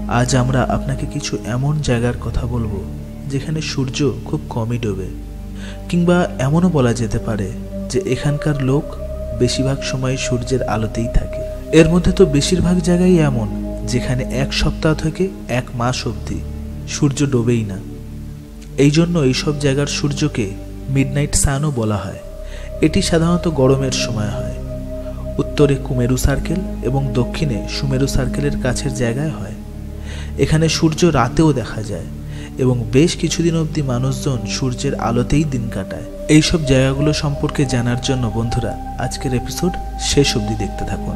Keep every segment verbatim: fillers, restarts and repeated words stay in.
আজ আমরা আপনাকে কিছু এমন জায়গার কথা বলবো যেখানে সূর্য খুব কমই ডোবে, কিংবা এমনও বলা যেতে পারে যে এখানকার লোক বেশিরভাগ সময় সূর্যের আলোতেই থাকে। এর মধ্যে তো বেশিরভাগ জায়গায় এমন যেখানে এক সপ্তাহ থেকে এক মাস অবধি সূর্য ডোবেই না। এই জন্য এইসব জায়গার সূর্যকে মিডনাইট সানও বলা হয়। এটি সাধারণত গরমের সময় হয়। উত্তরে কুমেরু সার্কেল এবং দক্ষিণে সুমেরু সার্কেলের কাছের জায়গায় হয়। এখানে সূর্য রাতেও দেখা যায় এবং বেশ কিছুদিন অবধি মানুষজন সূর্যের আলোতেই দিন কাটায়। এইসব জায়গাগুলো সম্পর্কে জানার জন্য বন্ধুরা আজকের এপিসোড শেষ অবধি দেখতে থাকুন।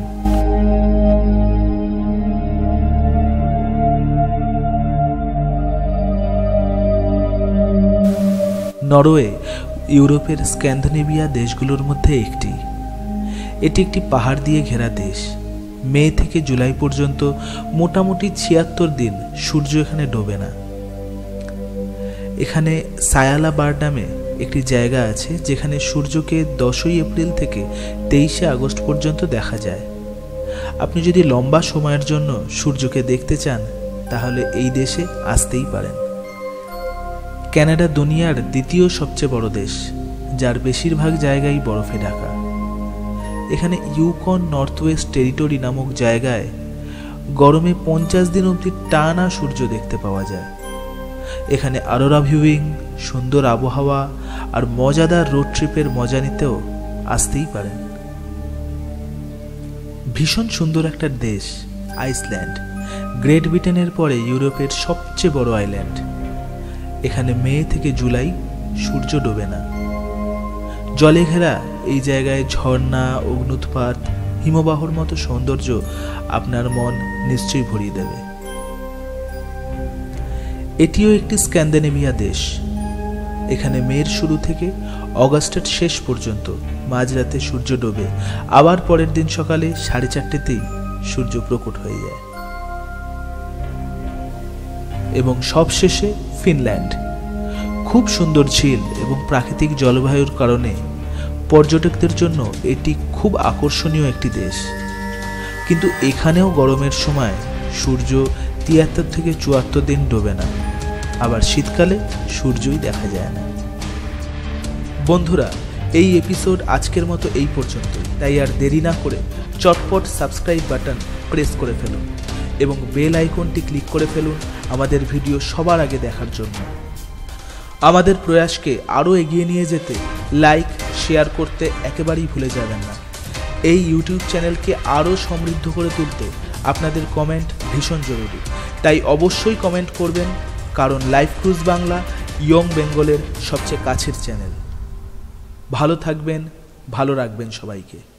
নরওয়ে ইউরোপের স্ক্যান্ডিনেভিয়া দেশগুলোর মধ্যে একটি। এটি একটি পাহাড় দিয়ে ঘেরা দেশ। মে থেকে জুলাই পর্যন্ত মোটামুটি ছিয়াত্তর দিন সূর্য এখানে ডোবে না। এখানে সায়ালাবার্ড নামে একটি জায়গা আছে যেখানে সূর্যকে দশই এপ্রিল থেকে তেইশে আগস্ট পর্যন্ত দেখা যায়। আপনি যদি লম্বা সময়ের জন্য সূর্যকে দেখতে চান তাহলে এই দেশে আসতেই পারেন। কানাডা দুনিয়ার দ্বিতীয় সবচেয়ে বড় দেশ, যার বেশিরভাগ জায়গায় বরফে ঢাকা। এখানে ইউকন নর্থ ওয়েস্ট টেরিটরি নামক জায়গায় গরমে পঞ্চাশ দিন অবধি টানা সূর্য দেখতে পাওয়া যায়। এখানে অরোরা ভিউইং, সুন্দর আবহাওয়া আর মজাদার রোড ট্রিপের মজা নিতেও আসতেই পারেন। ভীষণ সুন্দর একটা দেশ আইসল্যান্ড, গ্রেট ব্রিটেনের পরে ইউরোপের সবচেয়ে বড় আইল্যান্ড। এখানে মে থেকে জুলাই সূর্য ডোবে না। জলে ঘেরা এই জায়গায় ঝর্ণা, অগ্নুৎপাত, হিমবাহর মতো সৌন্দর্য আপনার মন নিশ্চয়ই ভরিয়ে দেবে। এটিও একটি স্ক্যান্ডিনেভিয়া দেশ। এখানে মের শুরু থেকে অগাস্টের শেষ পর্যন্ত মাঝরাতে সূর্য ডোবে, আবার পরের দিন সকালে সাড়ে চারটেতেই সূর্য প্রকট হয়ে যায়। এবং সবশেষে ফিনল্যান্ড। খুব সুন্দর ঝিল এবং প্রাকৃতিক জলবায়ুর কারণে পর্যটকদের জন্য এটি খুব আকর্ষণীয় একটি দেশ। কিন্তু এখানেও গরমের সময় সূর্য তিয়াত্তর থেকে চুয়াত্তর দিন ডোবে না, আবার শীতকালে সূর্যই দেখা যায় না। বন্ধুরা, এই এপিসোড আজকের মতো এই পর্যন্তই। তাই আর দেরি না করে চটপট সাবস্ক্রাইব বাটন প্রেস করে ফেলুন এবং বেল আইকনটি ক্লিক করে ফেলুন আমাদের ভিডিও সবার আগে দেখার জন্য। আমাদের প্রয়াসকে আরও এগিয়ে নিয়ে যেতে লাইক শেয়ার করতে একেবারেই ভুলে যাবেন না। এই ইউটিউব চ্যানেলকে আরও সমৃদ্ধ করে তুলতে আপনাদের কমেন্ট ভীষণ জরুরি। তাই অবশ্যই কমেন্ট করবেন, কারণ লাইফ ক্রুজ বাংলা ইয়ং বেঙ্গলের সবচেয়ে কাছের চ্যানেল। ভালো থাকবেন, ভালো রাখবেন সবাইকে।